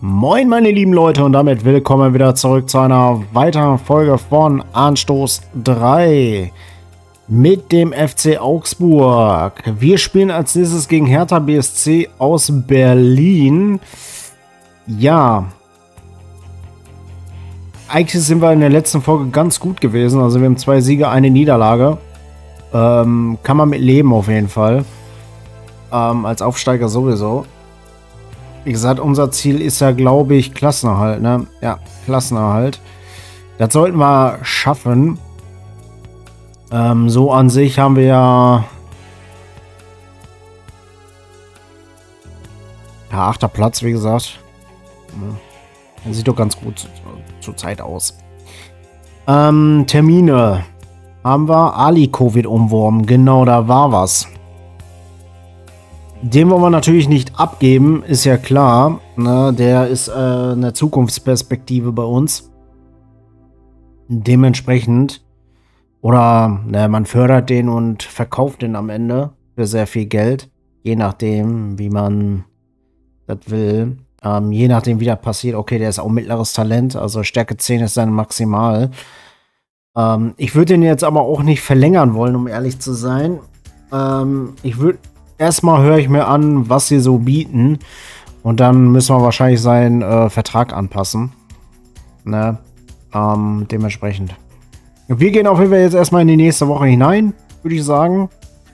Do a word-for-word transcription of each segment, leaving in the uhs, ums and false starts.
Moin meine lieben Leute und damit willkommen wieder zurück zu einer weiteren Folge von Anstoß drei mit dem F C Augsburg. Wir spielen als nächstes gegen Hertha B S C aus Berlin. Ja, eigentlich sind wir in der letzten Folge ganz gut gewesen. Also wir haben zwei Siege, eine Niederlage. Ähm, kann man mit leben auf jeden Fall. Ähm, als Aufsteiger sowieso. Wie gesagt, unser Ziel ist ja, glaube ich, Klassenerhalt, ne? Ja, Klassenerhalt. Das sollten wir schaffen. Ähm, so an sich haben wir ja... Ja, achter Platz, wie gesagt. Ja, sieht doch ganz gut zur Zeit aus. Ähm, Termine haben wir. Aliko wird umworben. Genau, da war was. Den wollen wir natürlich nicht abgeben, ist ja klar. Ne? Der ist äh, eine Zukunftsperspektive bei uns. Dementsprechend. Oder ne, man fördert den und verkauft den am Ende für sehr viel Geld. Je nachdem, wie man das will. Ähm, je nachdem, wie das passiert. Okay, der ist auch mittleres Talent. Also Stärke zehn ist dann maximal. Ähm, ich würde den jetzt aber auch nicht verlängern wollen, um ehrlich zu sein. Ähm, ich würde... Erstmal höre ich mir an, was sie so bieten. Und dann müssen wir wahrscheinlich seinen äh, Vertrag anpassen. Ne? Ähm, dementsprechend. Wir gehen auf jeden Fall jetzt erstmal in die nächste Woche hinein, würde ich sagen.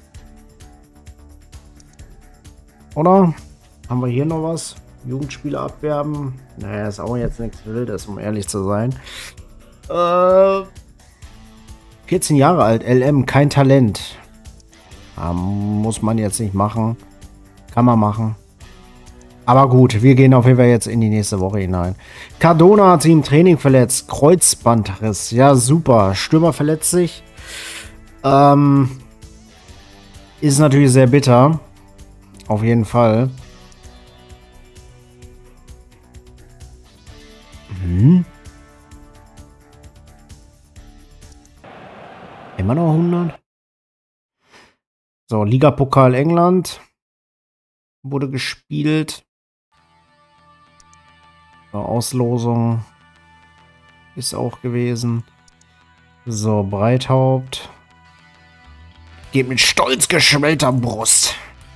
Oder? Haben wir hier noch was? Jugendspieler abwerben? Naja, ist auch jetzt nichts Wildes, um ehrlich zu sein. Äh, vierzehn Jahre alt, L M, kein Talent. Muss man jetzt nicht machen. Kann man machen. Aber gut, wir gehen auf jeden Fall jetzt in die nächste Woche hinein. Cardona hat sich im Training verletzt. Kreuzbandriss. Ja, super. Stürmer verletzt sich. Ähm, ist natürlich sehr bitter. Auf jeden Fall. Hm. Immer noch hundert? So, Ligapokal England wurde gespielt. So, Auslosung ist auch gewesen. So, Breithaupt geht mit stolz geschwellter Brust.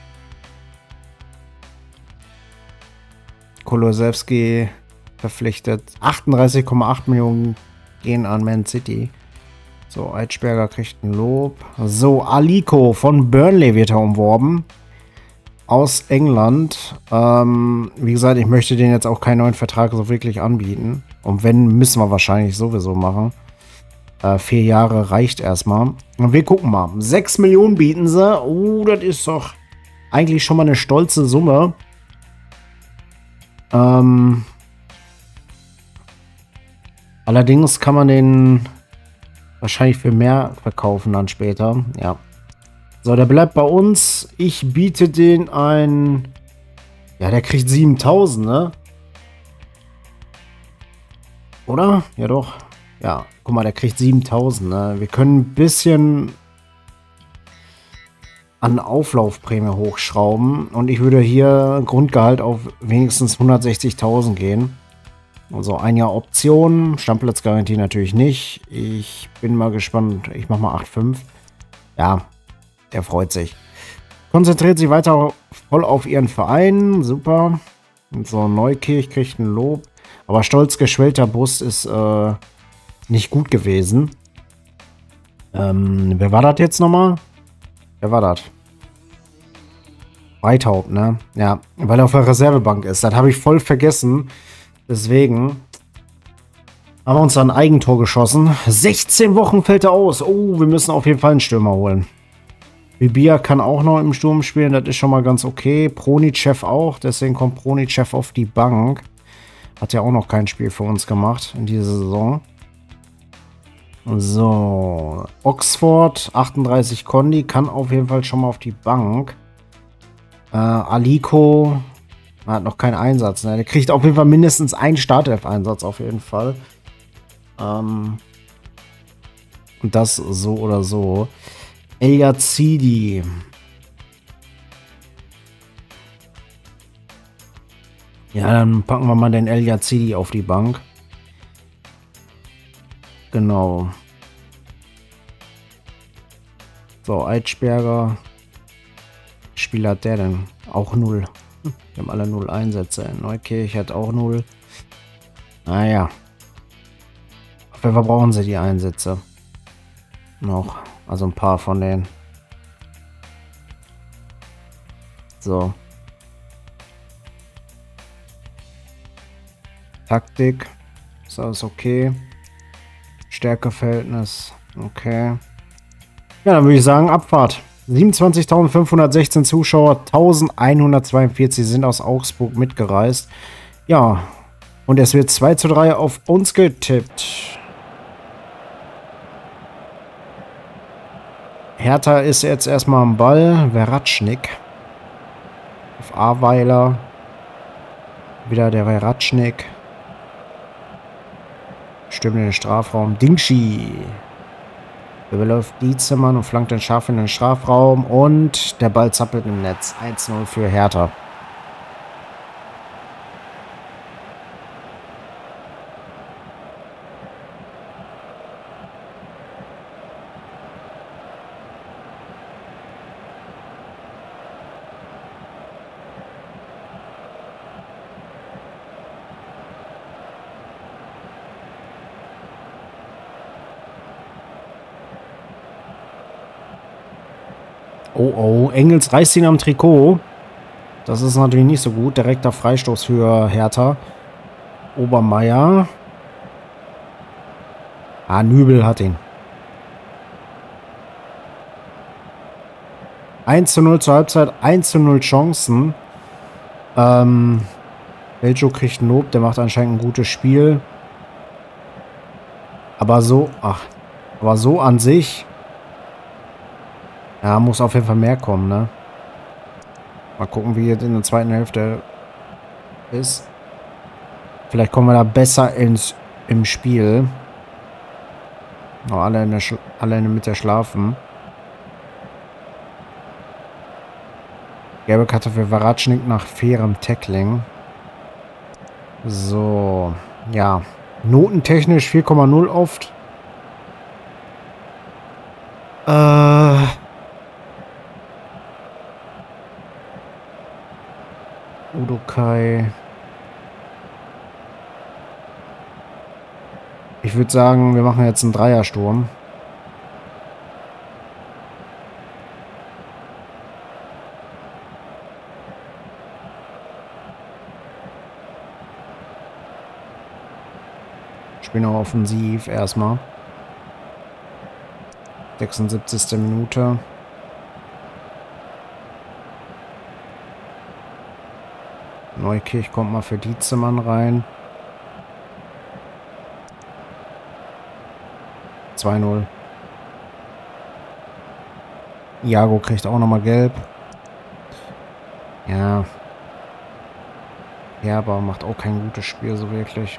Kolosewski verpflichtet. achtunddreißig Komma acht Millionen gehen an Man City. So, Eitschberger kriegt ein Lob. So, Aliko von Burnley wird er umworben. Aus England. Ähm, wie gesagt, ich möchte den jetzt auch keinen neuen Vertrag so wirklich anbieten. Und wenn, müssen wir wahrscheinlich sowieso machen. Äh, vier Jahre reicht erstmal. Und wir gucken mal. sechs Millionen bieten sie. Oh, das ist doch eigentlich schon mal eine stolze Summe. Ähm, allerdings kann man den... wahrscheinlich für mehr verkaufen dann später. Ja. So, der bleibt bei uns. Ich biete den ein... Ja, der kriegt siebentausend, ne? Oder? Ja, doch. Ja, guck mal, der kriegt siebentausend, ne? Wir können ein bisschen an Auflaufprämie hochschrauben. Und ich würde hier Grundgehalt auf wenigstens hundertsechzigtausend gehen. Also ein Jahr Option, Stammplatzgarantie natürlich nicht. Ich bin mal gespannt. Ich mache mal acht Komma fünf. Ja, der freut sich. Konzentriert sich weiter voll auf ihren Verein. Super. Und so, Neukirch kriegt ein Lob. Aber stolz geschwellter Brust ist äh, nicht gut gewesen. Ähm, wer war das jetzt nochmal? Wer war das? Breithaupt, ne? Ja, weil er auf der Reservebank ist. Das habe ich voll vergessen. Deswegen haben wir uns da ein Eigentor geschossen. sechzehn Wochen fällt er aus. Oh, wir müssen auf jeden Fall einen Stürmer holen. Bibia kann auch noch im Sturm spielen. Das ist schon mal ganz okay. Pronicev auch. Deswegen kommt Pronicev auf die Bank. Hat ja auch noch kein Spiel für uns gemacht in dieser Saison. So. Oxford, achtunddreißig Kondi. Kann auf jeden Fall schon mal auf die Bank. Äh, Aliko... hat noch keinen Einsatz, ne? Der kriegt auf jeden Fall mindestens einen Startelf-Einsatz auf jeden Fall. Ähm, und das so oder so. El Yazidi. Ja, dann packen wir mal den El Yazidi auf die Bank. Genau. So, Eitschberger. Spieler hat der denn? Auch null. Wir haben alle null Einsätze. Neukirch hat auch null. Naja. Auf jeden Fall brauchen sie die Einsätze. Noch. Also ein paar von denen. So. Taktik. Ist alles okay. Stärkeverhältnis. Okay. Ja, dann würde ich sagen, Abfahrt. siebenundzwanzigtausendfünfhundertsechzehn Zuschauer, eintausendeinhundertzweiundvierzig sind aus Augsburg mitgereist. Ja, und es wird zwei zu drei auf uns getippt. Hertha ist jetzt erstmal am Ball. Veratschnik. Auf Aweiler. Wieder der Veratschnik. Stürmt in den Strafraum. Dingschi. Überläuft Dietzemann und flankt den Scharf in den Strafraum. Und der Ball zappelt im Netz. eins zu null für Hertha. Oh, oh, Engels reißt ihn am Trikot. Das ist natürlich nicht so gut. Direkter Freistoß für Hertha. Obermeier. Ah, Nübel hat ihn. eins zu null zur Halbzeit, eins zu null Chancen. Ähm, Beljo kriegt ein Lob, der macht anscheinend ein gutes Spiel. Aber so, ach, aber so an sich... Ja, muss auf jeden Fall mehr kommen, ne? Mal gucken, wie es in der zweiten Hälfte ist. Vielleicht kommen wir da besser ins im Spiel. Oh, alle, in der alle in der Mitte schlafen. Gelbe Karte für Veratschnik nach fairem Tackling. So, ja. Notentechnisch vier Komma null oft. Äh... Udokai. Ich würde sagen, wir machen jetzt einen Dreiersturm. Spielen auch offensiv erstmal. sechsundsiebzigste Minute. Neukirch kommt mal für Dietzemann rein. zwei null. Iago kriegt auch nochmal gelb. Ja. Herber macht auch kein gutes Spiel so wirklich.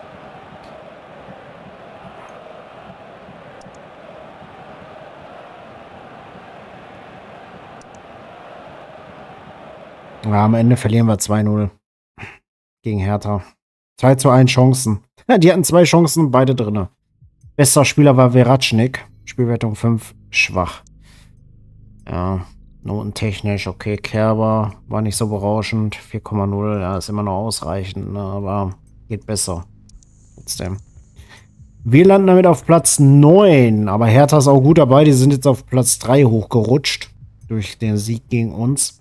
Ja, am Ende verlieren wir zwei null. Gegen Hertha. zwei zu eins Chancen. Die hatten zwei Chancen, beide drinne. Bester Spieler war Veratschnik. Spielwertung fünf, schwach. Ja, notentechnisch, okay. Kerber war nicht so berauschend. vier Komma null, ja, ist immer noch ausreichend, ne, aber geht besser. Trotzdem. Wir landen damit auf Platz neun, aber Hertha ist auch gut dabei. Die sind jetzt auf Platz drei hochgerutscht. Durch den Sieg gegen uns.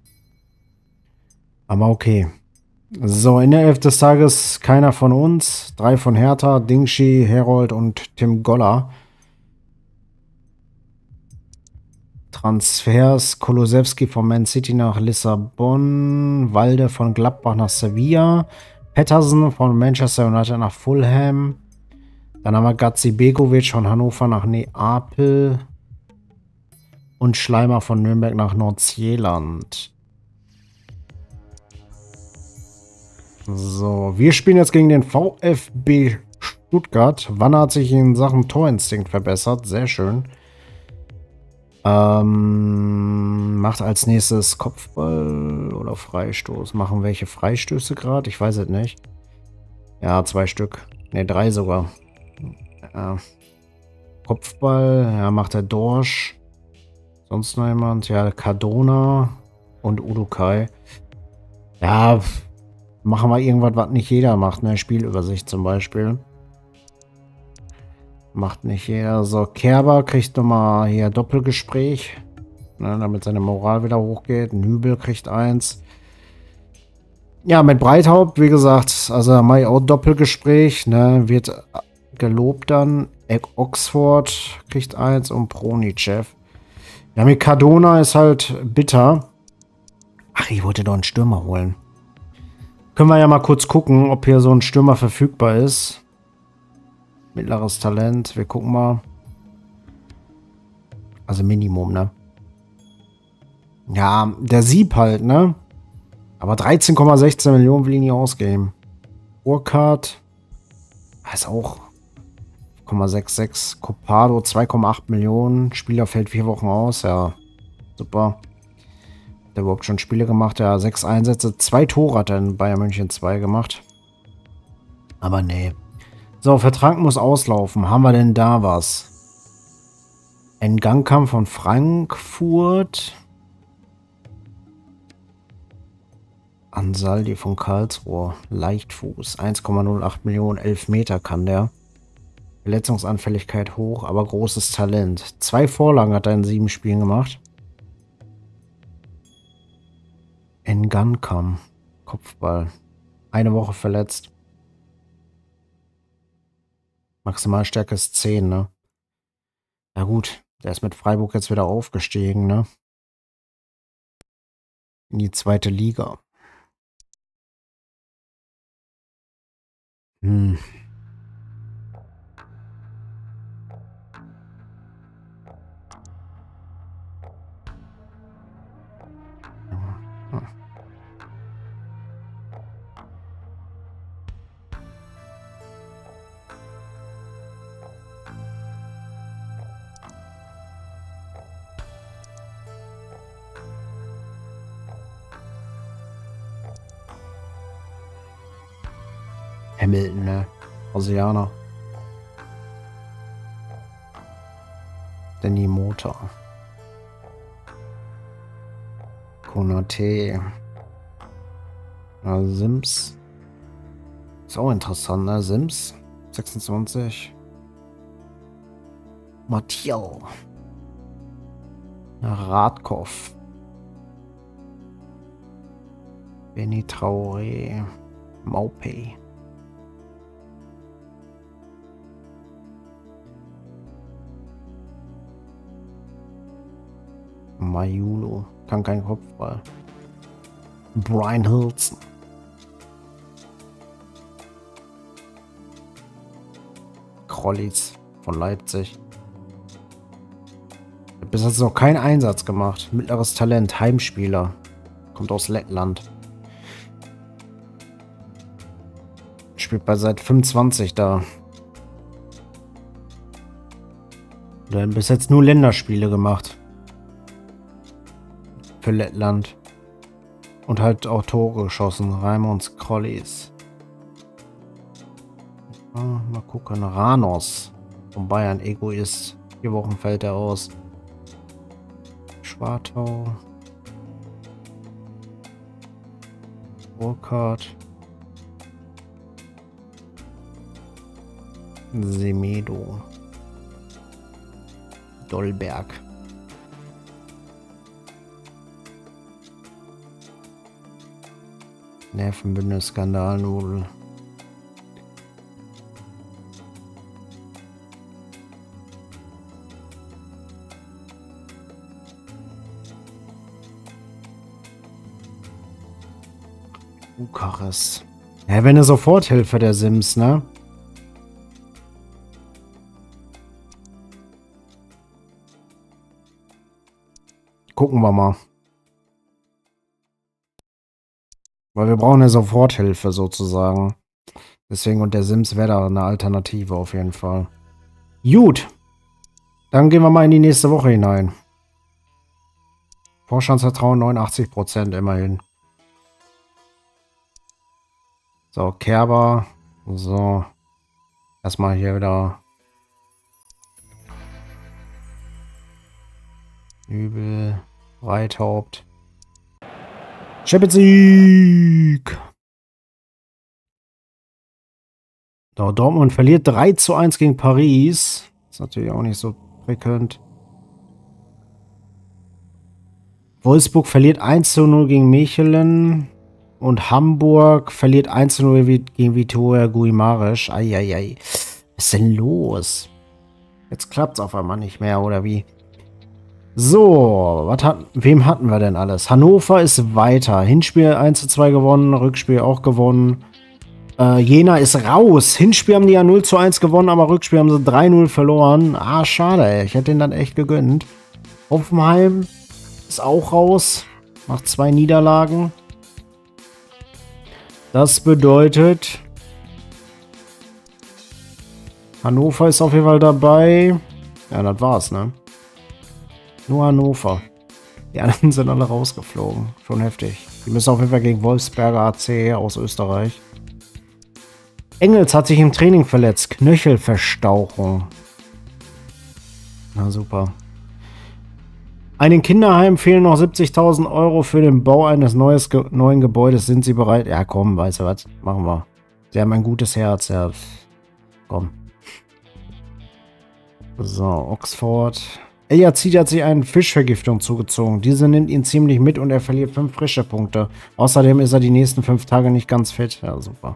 Aber okay. So, in der Elf des Tages keiner von uns. Drei von Hertha, Dingschi, Herold und Tim Goller. Transfers: Kolosewski von Man City nach Lissabon. Walde von Gladbach nach Sevilla. Pettersen von Manchester United nach Fulham. Dann haben wir Gazi Begovic von Hannover nach Neapel. Und Schleimer von Nürnberg nach Nordsjælland. So, wir spielen jetzt gegen den VfB Stuttgart. Wanne hat sich in Sachen Torinstinkt verbessert. Sehr schön. Ähm, macht als nächstes Kopfball oder Freistoß. Machen welche Freistöße gerade? Ich weiß es nicht. Ja, zwei Stück. Ne, drei sogar. Ja. Kopfball, ja, macht der Dorsch. Sonst noch jemand? Ja, Cardona und Udukai. Ja, machen wir irgendwas, was nicht jeder macht, ne? Spielübersicht zum Beispiel. Macht nicht jeder. So, Kerber kriegt nochmal hier Doppelgespräch, ne, damit seine Moral wieder hochgeht. Nübel kriegt eins. Ja, mit Breithaupt, wie gesagt, also Mai auch Doppelgespräch, ne, wird gelobt dann. Oxford kriegt eins und Pronichev. Ja, mit Cardona ist halt bitter. Ach, ich wollte doch einen Stürmer holen. Können wir ja mal kurz gucken, ob hier so ein Stürmer verfügbar ist. Mittleres Talent, wir gucken mal. Also Minimum, ne? Ja, der Sieb halt, ne? Aber dreizehn Komma sechzehn Millionen will ich nicht ausgeben. Urquhart ist auch null Komma sechsundsechzig. Copado zwei Komma acht Millionen. Spieler fällt vier Wochen aus. Ja, super. Hat er überhaupt schon Spiele gemacht? Ja, sechs Einsätze. Zwei Tore hat er in Bayern München zwei gemacht. Aber nee. So, Vertrag muss auslaufen. Haben wir denn da was? Ein Gangkampf von Frankfurt. Ansaldi von Karlsruhe. Leichtfuß. eins Komma null acht Millionen. elf Meter kann der. Verletzungsanfälligkeit hoch, aber großes Talent. Zwei Vorlagen hat er in sieben Spielen gemacht. Ngankam. Kopfball. Eine Woche verletzt. Maximalstärke ist zehn, ne? Na gut, der ist mit Freiburg jetzt wieder aufgestiegen, ne? In die zweite Liga. Hm. Hm. Hamilton, ne? Brasilianer. Danny Motor. Konate. Ja, Sims. Ist auch interessant, ne? Sims. sechsundzwanzig. Mathieu. Radkov. Benny Traoré. Maupay. Mayulo. Kann kein Kopfball. Brian Hilton. Krollis von Leipzig. Bis jetzt noch keinen Einsatz gemacht. Mittleres Talent. Heimspieler. Kommt aus Lettland. Spielt bei seit fünfundzwanzig da. Der hat bis jetzt nur Länderspiele gemacht. Für Lettland. Und halt auch Tore geschossen. Raimons Krollis. Ah, mal gucken. Ranos. Von Bayern. Egoist. Vier Wochen fällt er aus. Schwartau. Burkhardt. Semedo. Dolberg. Nervenbündnis, Skandalnudel. Bukarest. Ja, wenn eine Soforthilfe der Sims, ne? Gucken wir mal. Weil wir brauchen eine Soforthilfe sozusagen. Deswegen, und der Sims wäre da eine Alternative auf jeden Fall. Gut. Dann gehen wir mal in die nächste Woche hinein. Vorstandsvertrauen neunundachtzig Prozent immerhin. So, Kerber. So. Erstmal hier wieder. Übel. Breithaupt. Champions League. So, Dortmund verliert drei zu eins gegen Paris. Ist natürlich auch nicht so prickelnd. Wolfsburg verliert eins zu null gegen Mechelen. Und Hamburg verliert eins zu null gegen Vitória Guimarães. Eieiei. Was ist denn los? Jetzt klappt es auf einmal nicht mehr, oder wie? So, was hat, wem hatten wir denn alles? Hannover ist weiter. Hinspiel eins zu zwei gewonnen, Rückspiel auch gewonnen. Äh, Jena ist raus. Hinspiel haben die ja null zu eins gewonnen, aber Rückspiel haben sie drei null verloren. Ah, schade, ey. Ich hätte den dann echt gegönnt. Hoffenheim ist auch raus. Macht zwei Niederlagen. Das bedeutet, Hannover ist auf jeden Fall dabei. Ja, das war's, ne? Nur Hannover. Die anderen sind alle rausgeflogen. Schon heftig. Die müssen auf jeden Fall gegen Wolfsberger A C aus Österreich. Engels hat sich im Training verletzt. Knöchelverstauchung. Na super. Einem Kinderheim fehlen noch siebzigtausend Euro für den Bau eines neues, ge neuen Gebäudes. Sind Sie bereit? Ja, komm, weißt du was? Machen wir. Sie haben ein gutes Herz. Ja, komm. So, Oxford. Eliazid hat sich eine Fischvergiftung zugezogen. Diese nimmt ihn ziemlich mit und er verliert fünf frische Punkte. Außerdem ist er die nächsten fünf Tage nicht ganz fit. Ja, super.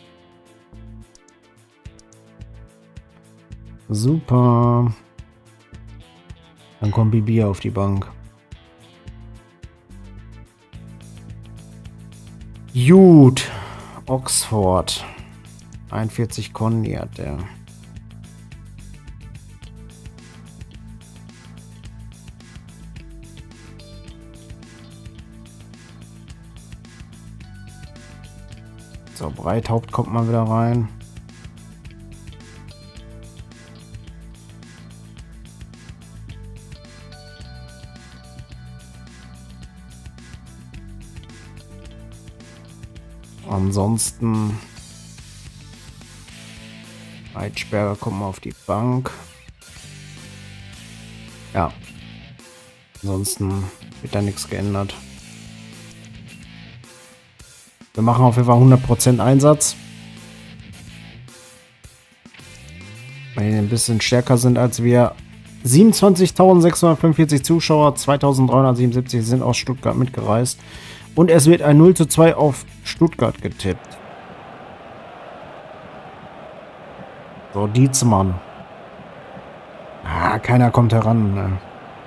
Super. Dann kommt Bibi auf die Bank. Gut. Oxford. einundvierzig Conny hat der. So, Breithaupt kommt mal wieder rein. Ansonsten Eitsperger kommt mal auf die Bank. Ja. Ansonsten wird da nichts geändert. Wir machen auf jeden Fall hundert Prozent Einsatz. Weil die ein bisschen stärker sind als wir. siebenundzwanzigtausendsechshundertfünfundvierzig Zuschauer, zweitausenddreihundertsiebenundsiebzig sind aus Stuttgart mitgereist. Und es wird ein null zu zwei auf Stuttgart getippt. So, Dietzmann. Ah, keiner kommt heran. Ne?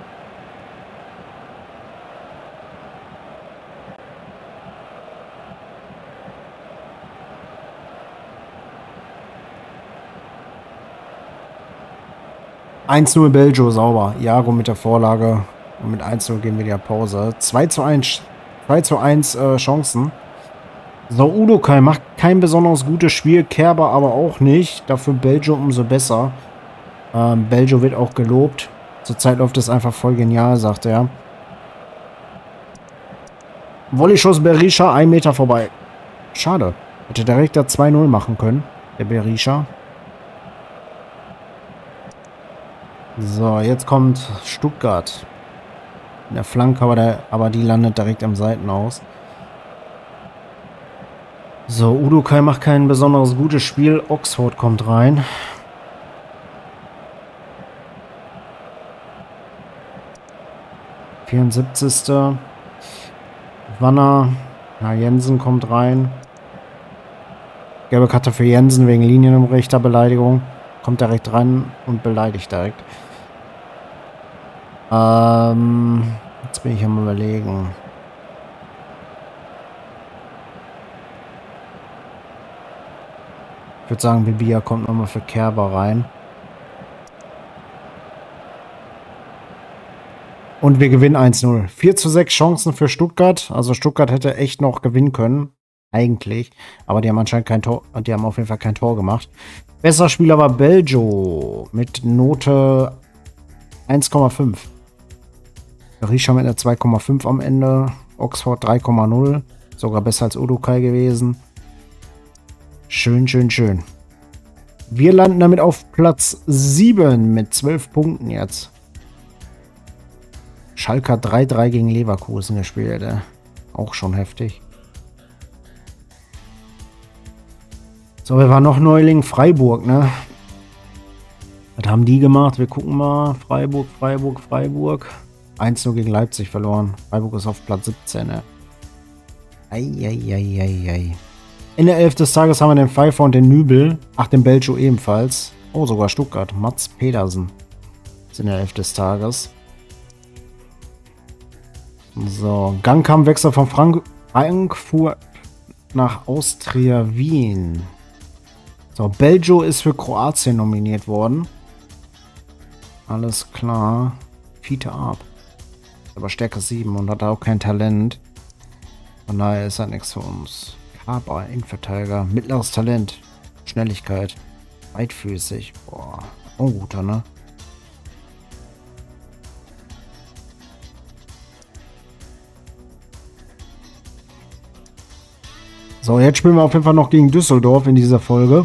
eins null Belgio, sauber. Jago mit der Vorlage. Und mit eins null gehen wir in die Pause. zwei zu eins. zwei zu eins äh, Chancen. So, Udokai macht kein besonders gutes Spiel. Kerber aber auch nicht. Dafür Belgio umso besser. Ähm, Belgio wird auch gelobt. Zurzeit läuft es einfach voll genial, sagt er. Volleyschuss Berisha, ein Meter vorbei. Schade. Hätte direkt da zwei null machen können. Der Berisha. So, jetzt kommt Stuttgart. In der Flanke, aber, der, aber die landet direkt am Seitenaus. So, Udokai macht kein besonderes gutes Spiel. Oxford kommt rein. vierundsiebzigste Wanner. Ja, Jensen kommt rein. Gelbe Karte für Jensen wegen Linienrichterbeleidigung. Kommt direkt ran und beleidigt direkt. Ähm, jetzt bin ich am Überlegen. Ich würde sagen, Bibia kommt nochmal für Kerber rein. Und wir gewinnen eins null. vier zu sechs Chancen für Stuttgart. Also Stuttgart hätte echt noch gewinnen können. Eigentlich. Aber die haben anscheinend kein Tor. Die haben auf jeden Fall kein Tor gemacht. Besser Spieler war Belgio. Mit Note eins Komma fünf. Berisha mit einer zwei Komma fünf am Ende. Oxford drei Komma null. Sogar besser als Urukai gewesen. Schön, schön, schön. Wir landen damit auf Platz sieben mit zwölf Punkten jetzt. Schalke hat drei drei gegen Leverkusen gespielt. Äh. Auch schon heftig. So, wir waren noch Neuling. Freiburg, ne? Was haben die gemacht? Wir gucken mal. Freiburg, Freiburg, Freiburg. eins null gegen Leipzig verloren. Freiburg ist auf Platz siebzehn, ne? Eieieiei. In der Elf des Tages haben wir den Pfeiffer und den Nübel. Ach, den Beljo ebenfalls. Oh, sogar Stuttgart. Mats Pedersen ist in der Elf des Tages. So, Gangkamp-Wechsel von Frank Frankfurt nach Austria Wien. So, Beljo ist für Kroatien nominiert worden. Alles klar. Fiete ab. Aber Stärke sieben und hat auch kein Talent. Von daher ist er nichts für uns. Kaber, Innenverteidiger, mittleres Talent, Schnelligkeit, weitfüßig. Boah, auch ein guter, ne? So, jetzt spielen wir auf jeden Fall noch gegen Düsseldorf in dieser Folge.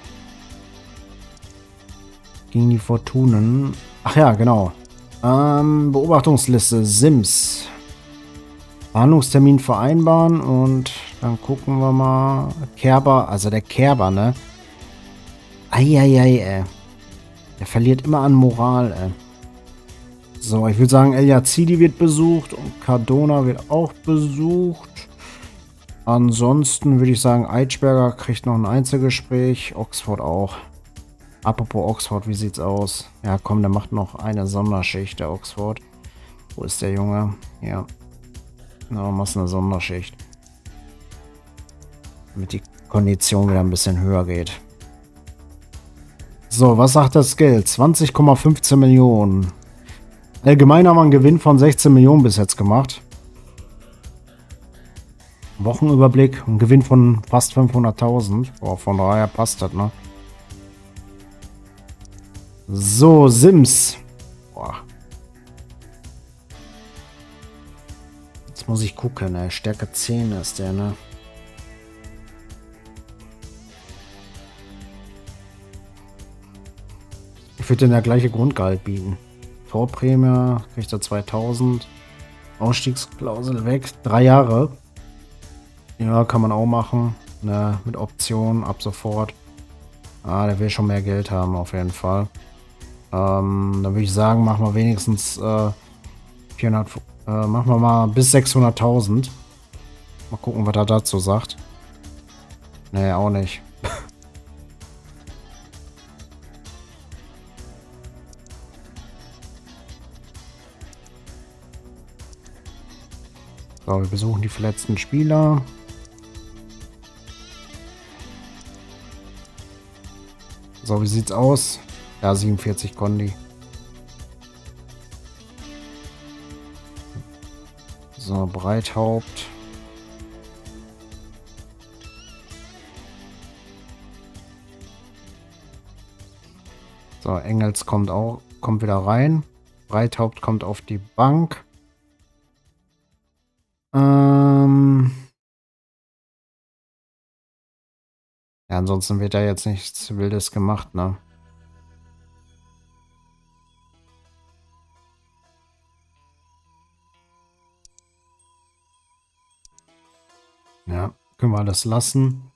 Gegen die Fortunen. Ach ja, genau. Ähm, Beobachtungsliste, Sims. Verhandlungstermin vereinbaren und dann gucken wir mal. Kerber, also der Kerber, ne? Eieiei, ey. Der verliert immer an Moral, ey. So, ich würde sagen, El Yazidi wird besucht und Cardona wird auch besucht. Ansonsten würde ich sagen, Eitschberger kriegt noch ein Einzelgespräch. Oxford auch. Apropos Oxford, wie sieht's aus? Ja, komm, der macht noch eine Sonderschicht, der Oxford. Wo ist der Junge? Ja. Na, machst eine Sonderschicht. Damit die Kondition wieder ein bisschen höher geht. So, was sagt das Geld? zwanzig Komma fünfzehn Millionen. Allgemein haben wir einen Gewinn von sechzehn Millionen bis jetzt gemacht. Wochenüberblick, ein Gewinn von fast fünfhunderttausend. Boah, von daher passt das, ne? So, Sims. Boah. Jetzt muss ich gucken, ne? Stärke zehn ist der, ne? Ich würde den der gleiche Grundgehalt bieten. Vorprämie kriegt er zweitausend. Ausstiegsklausel weg. Drei Jahre. Ja, kann man auch machen. Ne, mit Option ab sofort. Ah, der will schon mehr Geld haben, auf jeden Fall. Ähm, dann würde ich sagen, machen wir wenigstens äh, vierhundert, äh, machen wir mal bis sechshunderttausend. Mal gucken, was er dazu sagt. Nee, auch nicht. So, wir besuchen die verletzten Spieler. So, wie sieht's aus? Ja, siebenundvierzig Kondi. So, Breithaupt. So, Engels kommt auch, kommt wieder rein. Breithaupt kommt auf die Bank. Ähm ja, ansonsten wird da jetzt nichts Wildes gemacht, ne? Ja, können wir alles lassen.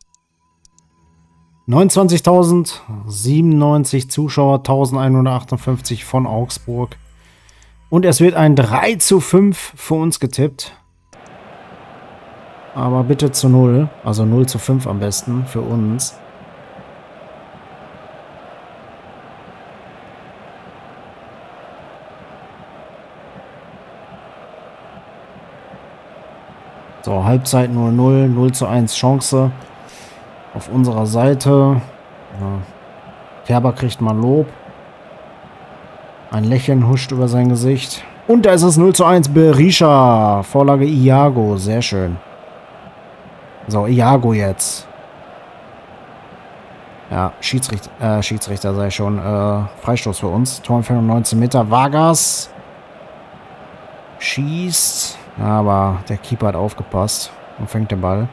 neunundzwanzigtausendsiebenundneunzig Zuschauer, eintausendeinhundertachtundfünfzig von Augsburg. Und es wird ein drei zu fünf für uns getippt. Aber bitte zu null. Also null zu fünf am besten für uns. So, Halbzeit null null, null zu eins Chance auf unserer Seite. Ja. Kerber kriegt mal Lob. Ein Lächeln huscht über sein Gesicht. Und da ist es null zu eins Berisha. Vorlage Iago, sehr schön. So, Iago jetzt. Ja, Schiedsrichter, äh, Schiedsrichter sei schon. Äh, Freistoß für uns. Torentfernung neunzehn Meter. Vargas. schießt. Aber der Keeper hat aufgepasst und fängt den Ball.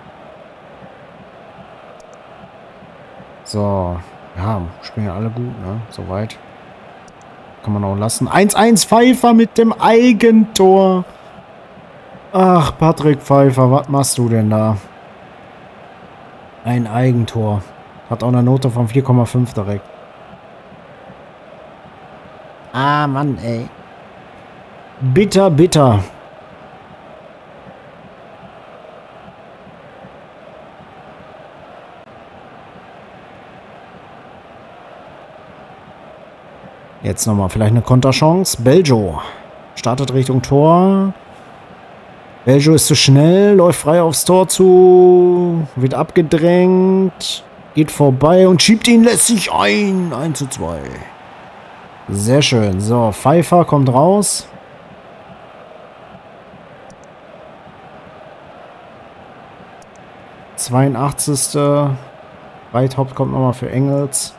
So. Ja, spielen alle gut, ne? Soweit. Kann man auch lassen. eins eins Pfeiffer mit dem Eigentor. Ach, Patrick Pfeiffer, was machst du denn da? Ein Eigentor. Hat auch eine Note von vier Komma fünf direkt. Ah, Mann, ey. Bitter, bitter. Jetzt nochmal vielleicht eine Konterchance. Beljo startet Richtung Tor. Beljo ist zu schnell, läuft frei aufs Tor zu, wird abgedrängt, geht vorbei und schiebt ihn lässig ein. eins zu zwei. Sehr schön. So, Pfeiffer kommt raus. zweiundachtzigste Breithaupt kommt nochmal für Engels.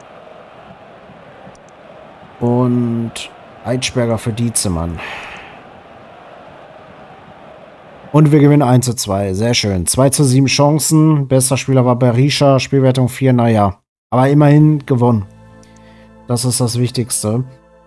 Und Eitschberger für Dietzemann. Und wir gewinnen eins zu zwei. Sehr schön. zwei zu sieben Chancen. Bester Spieler war Berisha. Spielwertung vier. Naja. Aber immerhin gewonnen. Das ist das Wichtigste.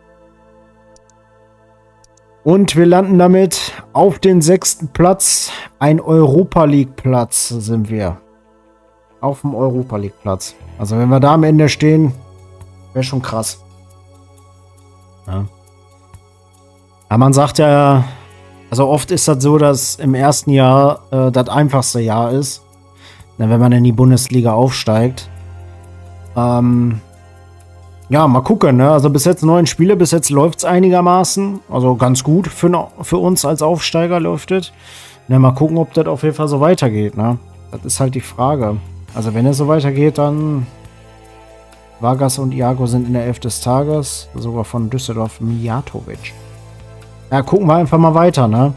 Und wir landen damit auf den sechsten Platz. Ein Europa League Platz sind wir. Auf dem Europa League Platz. Also wenn wir da am Ende stehen, wäre schon krass. Ja. Aber man sagt ja, also oft ist das so, dass im ersten Jahr äh, das einfachste Jahr ist, wenn man in die Bundesliga aufsteigt. Ähm, ja, mal gucken, ne? Also bis jetzt neun Spiele, bis jetzt läuft es einigermaßen. Also ganz gut für, für uns als Aufsteiger läuft es. Ja, mal gucken, ob das auf jeden Fall so weitergeht, ne? Das ist halt die Frage. Also wenn es so weitergeht, dann Vargas und Iago sind in der Elf des Tages. Sogar von Düsseldorf Mijatovic. Ja, gucken wir einfach mal weiter, ne?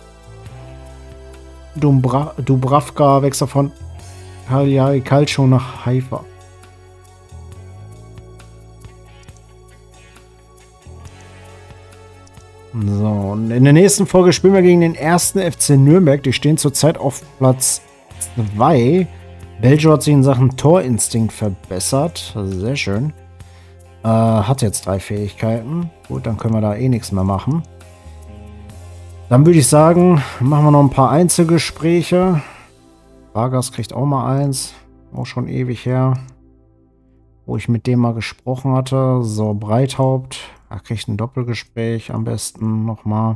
Dumbra Dubravka wechselt von Cagliari Calcio nach Haifa. So, und in der nächsten Folge spielen wir gegen den ersten F C Nürnberg. Die stehen zurzeit auf Platz zwei. Beljo hat sich in Sachen Torinstinkt verbessert. Sehr schön. Äh, hat jetzt drei Fähigkeiten. Gut, dann können wir da eh nichts mehr machen. Dann würde ich sagen, machen wir noch ein paar Einzelgespräche. Vargas kriegt auch mal eins. Auch schon ewig her. Wo ich mit dem mal gesprochen hatte. So, Breithaupt. Er kriegt ein Doppelgespräch am besten nochmal.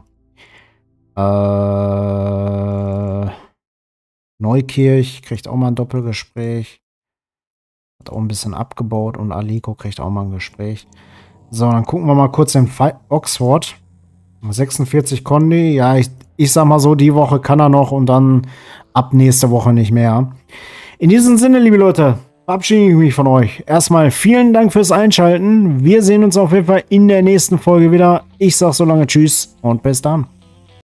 Äh... Neukirch kriegt auch mal ein Doppelgespräch. Hat auch ein bisschen abgebaut und Aliko kriegt auch mal ein Gespräch. So, dann gucken wir mal kurz in Oxford. sechsundvierzig Kondi. Ja, ich, ich sag mal so, die Woche kann er noch und dann ab nächste Woche nicht mehr. In diesem Sinne, liebe Leute, verabschiede ich mich von euch. Erstmal vielen Dank fürs Einschalten. Wir sehen uns auf jeden Fall in der nächsten Folge wieder. Ich sag so lange Tschüss und bis dann.